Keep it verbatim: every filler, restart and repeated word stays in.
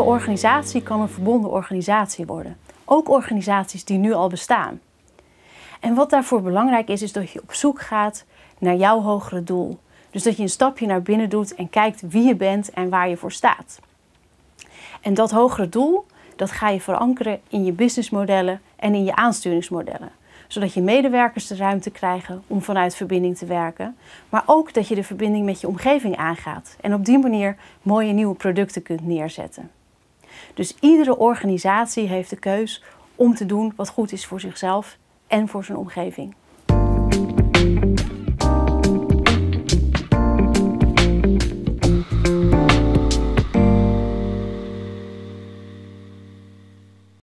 organisatie kan een verbonden organisatie worden. Ook organisaties die nu al bestaan. En wat daarvoor belangrijk is, is dat je op zoek gaat naar jouw hogere doel. Dus dat je een stapje naar binnen doet en kijkt wie je bent en waar je voor staat. En dat hogere doel, dat ga je verankeren in je businessmodellen en in je aansturingsmodellen. Zodat je medewerkers de ruimte krijgen om vanuit verbinding te werken. Maar ook dat je de verbinding met je omgeving aangaat. En op die manier mooie nieuwe producten kunt neerzetten. Dus iedere organisatie heeft de keus om te doen wat goed is voor zichzelf en voor zijn omgeving.